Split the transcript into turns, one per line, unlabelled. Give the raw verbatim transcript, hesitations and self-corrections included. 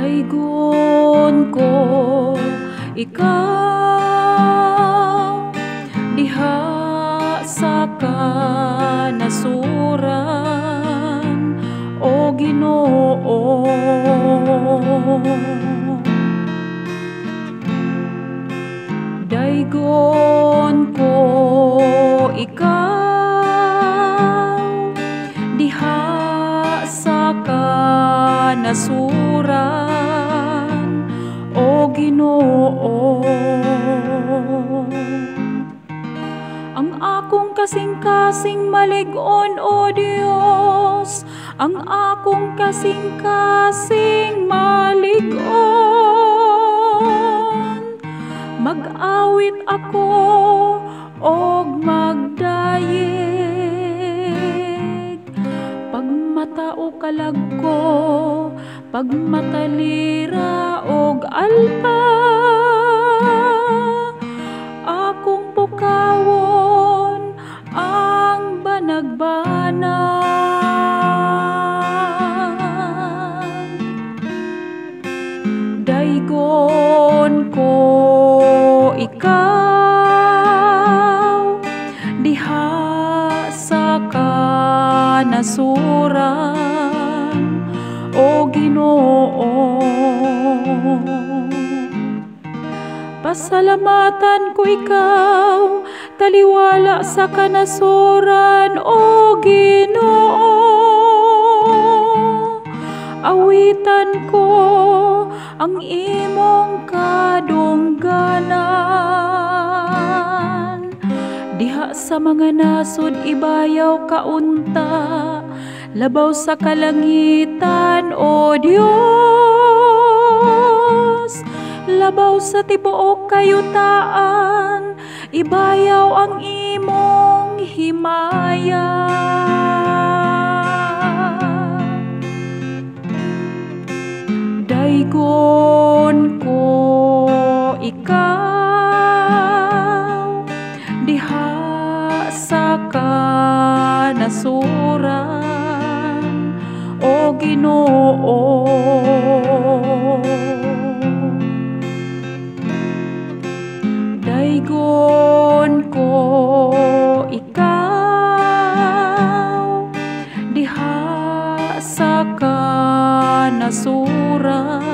Daygon ko ikaw diha sa kanasuran o Ginoo. Daygon ko ikaw diha sa kanasuran o Ginoo. Ang akong kasing-kasing malig-on o Dios, ang akong kasing-kasing malig-on. Mag-awit ako og magdayeg, pagmatao kalagko, pagmatalira og alpa. Akong pukawon ang banagbanag. Daygon ko ikaw diha sa kanasuran o Ginoo. Pasalamatan ko ikaw taliwala sa kanasuran o Ginoo. Awitan ko ang imong kadungganan, diha sa mga nasod ibayaw kaunta, labaw sa kalangitan o Dios. Labaw sa tibuok kayutaan, ibayaw ang imong himaya. Daygon ko ikaw diha sa kanasuran o Ginoo. Daygon ko ikaw diha sa kanasuran